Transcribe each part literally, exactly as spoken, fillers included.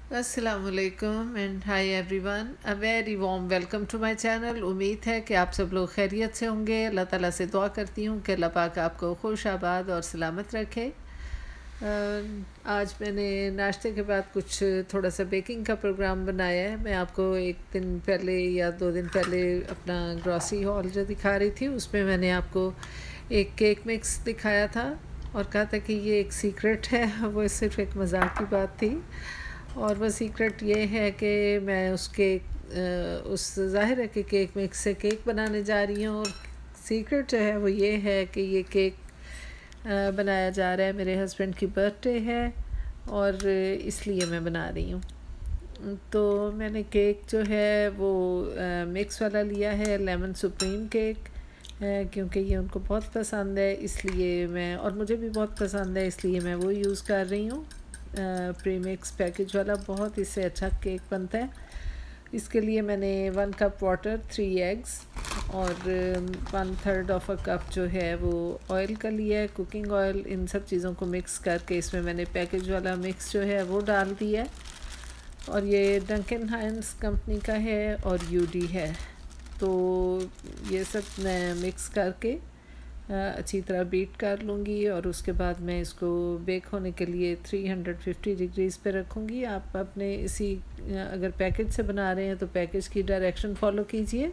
अस्सलामुअलैकुम and hi everyone, a very warm welcome to my channel. उम्मीद है कि आप सब लोग खैरियत से होंगे। अल्लाह ताला से दुआ करती हूँ कि अल्लाह पाक आपको खुश आबाद और सलामत रखे। अ, आज मैंने नाश्ते के बाद कुछ थोड़ा सा बेकिंग का प्रोग्राम बनाया है। मैं आपको एक दिन पहले या दो दिन पहले अपना ग्रॉसरी हॉल जो दिखा रही थी, उसमें मैंने आपको एक केक मिक्स दिखाया था और कहा था कि ये एक सीक्रेट है। वो सिर्फ एक मजाक की बात थी और वह सीक्रेट ये है कि मैं उसके उस ज़ाहिर है कि केक मिक्स से केक बनाने जा रही हूँ। और सीक्रेट जो है वो ये है कि ये केक बनाया जा रहा है, मेरे हस्बैंड की बर्थडे है और इसलिए मैं बना रही हूँ। तो मैंने केक जो है वो मिक्स वाला लिया है, लेमन सुप्रीम केक, क्योंकि ये उनको बहुत पसंद है इसलिए मैं, और मुझे भी बहुत पसंद है इसलिए मैं वो यूज़ कर रही हूँ। प्रीमिक्स पैकेज वाला बहुत इससे अच्छा केक बनता है। इसके लिए मैंने one cup water, three eggs और one third of a cup जो है वो ऑयल का लिया है, कुकिंग ऑयल। इन सब चीज़ों को मिक्स करके इसमें मैंने पैकेज वाला मिक्स जो है वो डाल दिया है और ये डंकन हाइंस कंपनी का है और यूडी है। तो ये सब मैं मिक्स करके अच्छी तरह बीट कर लूँगी और उसके बाद मैं इसको बेक होने के लिए थ्री हंड्रेड फिफ्टी डिग्रीज़ पे रखूँगी। आप अपने इसी, अगर पैकेज से बना रहे हैं तो पैकेज की डायरेक्शन फॉलो कीजिए।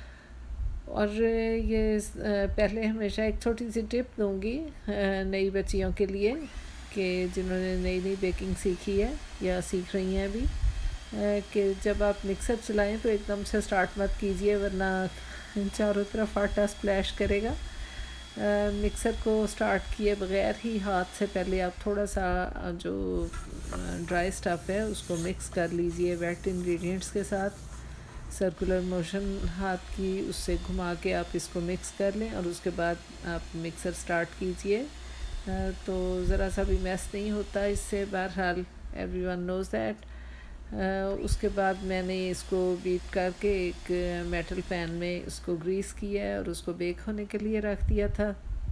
और ये पहले हमेशा एक छोटी सी टिप दूँगी नई बच्चियों के लिए कि जिन्होंने नई नई बेकिंग सीखी है या सीख रही हैं अभी, कि जब आप मिक्सर चलाएं तो एकदम से स्टार्ट मत कीजिए, वरना चारों तरफ आटा स्प्लैश करेगा। मिक्सर को स्टार्ट किए बगैर ही हाथ से पहले आप थोड़ा सा जो ड्राई स्टफ़ है उसको मिक्स कर लीजिए वेट इंग्रेडिएंट्स के साथ। सर्कुलर मोशन हाथ की उससे घुमा के आप इसको मिक्स कर लें और उसके बाद आप मिक्सर स्टार्ट कीजिए तो ज़रा सा भी मैस नहीं होता इससे। बहरहाल एवरीवन नोज़ दैट। उसके बाद मैंने इसको बीट करके एक मेटल पैन में इसको ग्रीस किया है और उसको बेक होने के लिए रख दिया था।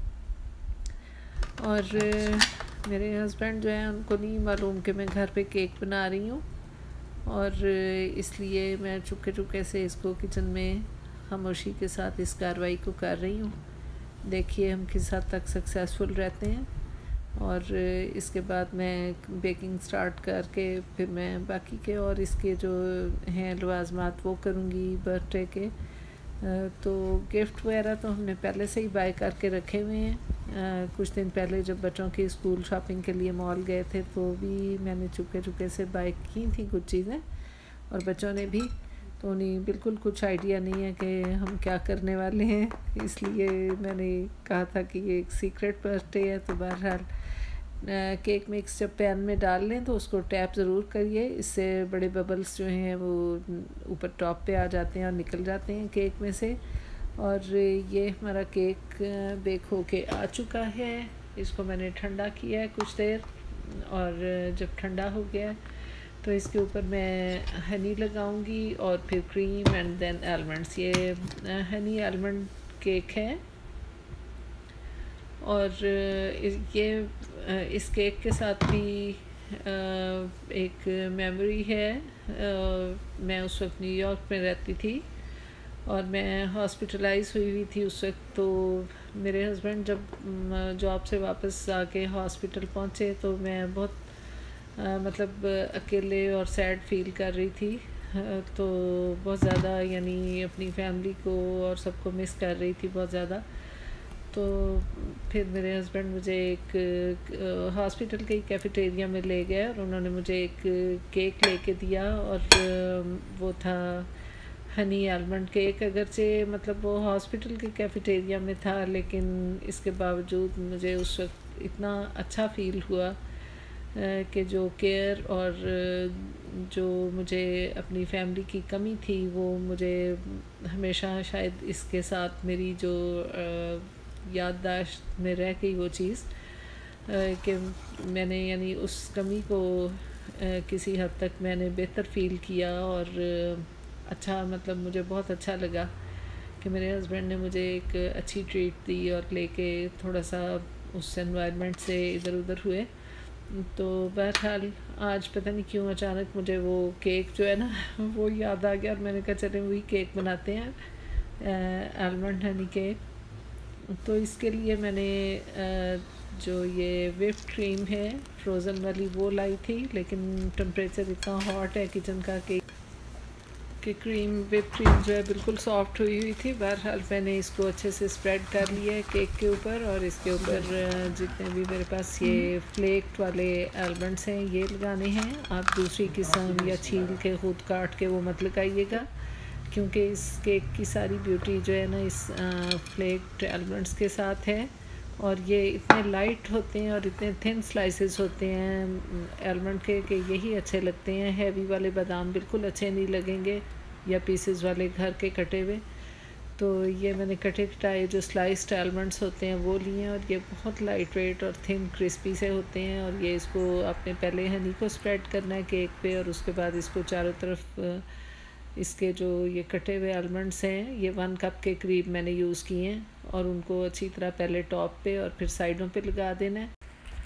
और मेरे हस्बैंड जो है उनको नहीं मालूम कि मैं घर पे केक बना रही हूँ और इसलिए मैं चुपके चुपके से इसको किचन में खामोशी के साथ इस कार्रवाई को कर रही हूँ। देखिए हम किस हद तक सक्सेसफुल रहते हैं। और इसके बाद मैं बेकिंग स्टार्ट करके फिर मैं बाकी के और इसके जो हैं लवाजमात वो करूँगी बर्थडे के। तो गिफ्ट वगैरह तो हमने पहले से ही बाय करके रखे हुए हैं। कुछ दिन पहले जब बच्चों की स्कूल शॉपिंग के लिए मॉल गए थे तो भी मैंने चुपके चुपके से बाय की थी कुछ चीज़ें, और बच्चों ने भी। तो उन्हें बिल्कुल कुछ आइडिया नहीं है कि हम क्या करने वाले हैं, इसलिए मैंने कहा था कि ये एक सीक्रेट बर्थडे है। तो बहरहाल केक मिक्स जब पैन में डाल लें तो उसको टैप ज़रूर करिए, इससे बड़े बबल्स जो हैं वो ऊपर टॉप पे आ जाते हैं और निकल जाते हैं केक में से। और ये हमारा केक बेक हो के आ चुका है। इसको मैंने ठंडा किया है कुछ देर, और जब ठंडा हो गया तो इसके ऊपर मैं हनी लगाऊंगी और फिर क्रीम एंड देन आलमंड्स। ये हनी आलमंड केक है और ये इस केक के साथ भी एक मेमोरी है। मैं उस वक्त न्यूयॉर्क में रहती थी और मैं हॉस्पिटलाइज हुई हुई थी उस वक्त। तो मेरे हस्बैंड जब जॉब से वापस आके हॉस्पिटल पहुँचे तो मैं बहुत आ, मतलब अकेले और सैड फील कर रही थी। तो बहुत ज़्यादा यानी अपनी फैमिली को और सबको मिस कर रही थी बहुत ज़्यादा। तो फिर मेरे हस्बैंड मुझे एक हॉस्पिटल के कैफ़ेटेरिया में ले गए और उन्होंने मुझे एक केक लेके दिया और वो था हनी आलमंड केक। अगरचे मतलब वो हॉस्पिटल के कैफ़ेटेरिया में था, लेकिन इसके बावजूद मुझे उस वक्त इतना अच्छा फ़ील हुआ कि जो केयर और जो मुझे अपनी फैमिली की कमी थी वो मुझे हमेशा शायद इसके साथ मेरी जो याददाश्त में रह गई वो चीज़ कि मैंने यानी उस कमी को किसी हद तक मैंने बेहतर फ़ील किया। और अच्छा मतलब मुझे बहुत अच्छा लगा कि मेरे हस्बैंड ने मुझे एक अच्छी ट्रीट दी और लेके थोड़ा सा उस एनवायरनमेंट से इधर उधर हुए। तो बहरहाल आज पता नहीं क्यों अचानक मुझे वो केक जो है ना वो याद आ गया और मैंने कहा चलें वही केक बनाते हैं, आलमंड हनी केक। तो इसके लिए मैंने आ, जो ये व्हिप क्रीम है फ्रोज़न वाली वो लाई थी, लेकिन टेम्परेचर इतना हॉट है किचन का कि कि क्रीम व्हिप क्रीम जो है बिल्कुल सॉफ्ट हुई हुई थी। बहरहाल मैंने इसको अच्छे से स्प्रेड कर लिया है केक के ऊपर, और इसके ऊपर जितने भी मेरे पास ये फ्लेक्ड वाले आलमंड्स हैं ये लगाने हैं। आप दूसरी किस्म या छील के खुद काट के वो मत लगाइएगा, क्योंकि इस केक की सारी ब्यूटी जो है ना इस फ्लेक्ड आलमंड्स के साथ है। और ये इतने लाइट होते हैं और इतने थिन स्लाइसेस होते हैं आलमंड के कि यही अच्छे लगते हैं। हैवी वाले बादाम बिल्कुल अच्छे नहीं लगेंगे, या पीसेस वाले घर के कटे हुए। तो ये मैंने कटे कटाए जो स्लाइस्ड आलमंड्स होते हैं वो लिए हैं, और ये बहुत लाइट वेट और थिन क्रिस्पी से होते हैं। और ये इसको आपने पहले हनी को स्प्रेड करना है केक पे, और उसके बाद इसको चारों तरफ इसके जो ये कटे हुए आलमंड्स हैं ये वन कप के करीब मैंने यूज़ किए हैं, और उनको अच्छी तरह पहले टॉप पे और फिर साइडों पे लगा देना है।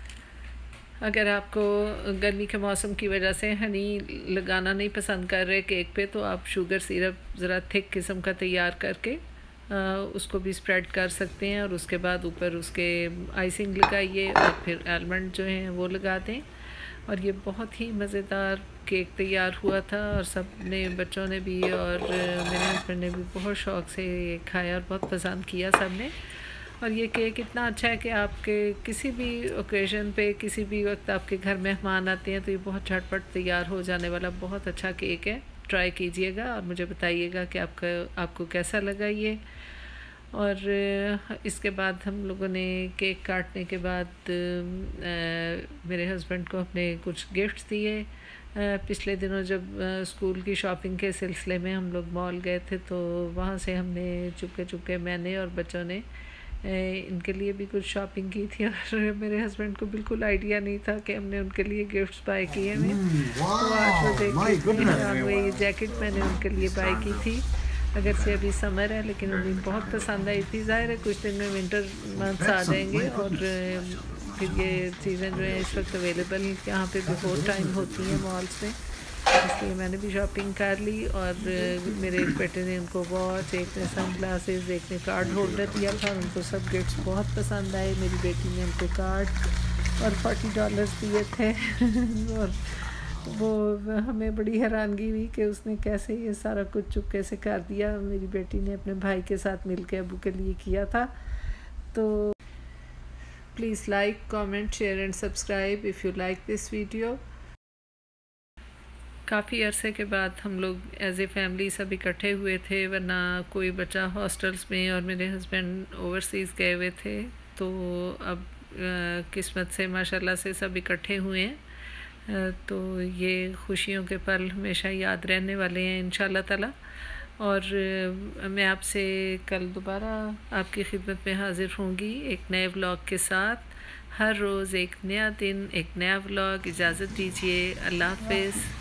अगर आपको गर्मी के मौसम की वजह से हनी लगाना नहीं पसंद कर रहे केक पे, तो आप शुगर सिरप ज़रा थिक किस्म का तैयार करके आ, उसको भी स्प्रेड कर सकते हैं, और उसके बाद ऊपर उसके आइसिंग लगाइए और फिर आलमंड जो हैं वो लगा दें। और ये बहुत ही मज़ेदार केक तैयार हुआ था, और सब ने बच्चों ने भी और मेरे हस्बैंड ने भी बहुत शौक़ से ये खाया और बहुत पसंद किया सब ने। और ये केक इतना अच्छा है कि आपके किसी भी ओकेज़न पे किसी भी वक्त आपके घर मेहमान आते हैं तो ये बहुत झटपट तैयार हो जाने वाला बहुत अच्छा केक है। ट्राई कीजिएगा और मुझे बताइएगा कि आपका आपको कैसा लगा ये। और इसके बाद हम लोगों ने केक काटने के बाद आ, मेरे हस्बैंड को अपने कुछ गिफ्ट्स दिए। पिछले दिनों जब आ, स्कूल की शॉपिंग के सिलसिले में हम लोग मॉल गए थे, तो वहाँ से हमने चुपके चुपके मैंने और बच्चों ने इनके लिए भी कुछ शॉपिंग की थी। और मेरे हस्बैंड को बिल्कुल आइडिया नहीं था कि हमने उनके लिए गिफ्ट्स बाय किए हैं। तो आज वो देख के ये जैकेट मैंने उनके लिए बाय की थी, अगर से अभी समर है लेकिन उन्हें बहुत पसंद आई थी। ज़ाहिर है कुछ दिन में विंटर मंथ्स आ जाएंगे, और फिर ये चीज़ें जो हैं इस वक्त अवेलेबल यहाँ पे बिफोर टाइम होती हैं मॉल्स में, इसलिए मैंने भी शॉपिंग कर ली। और मेरे एक बेटे ने उनको वॉच, एक ने सन ग्लासेस, एक ने कार्ड होल्डर दिया था, उनको सब गिफ्ट्स बहुत पसंद आए। मेरी बेटी ने उनको कार्ड और फोर्टी डॉलर्स दिए थे और वो हमें बड़ी हैरानगी हुई कि उसने कैसे ये सारा कुछ चुपके से कर दिया। मेरी बेटी ने अपने भाई के साथ मिलकर अबू के लिए किया था। तो please like, comment, share and subscribe if you like this video. काफ़ी अरसे के बाद हम लोग एज ए फैमिली सब इकट्ठे हुए थे, वरना कोई बच्चा हॉस्टल्स में और मेरे हस्बैंड ओवरसीज़ गए हुए थे। तो अब किस्मत से माशाल्लाह से सब इकट्ठे हुए हैं। तो ये खुशियों के पल हमेशा याद रहने वाले हैं इंशाल्लाह ताला। और मैं आपसे कल दोबारा आपकी खिदमत में हाज़िर होंगी एक नए व्लॉग के साथ। हर रोज़ एक नया दिन, एक नया व्लॉग। इजाज़त दीजिए, अल्लाह हाफ़िज़।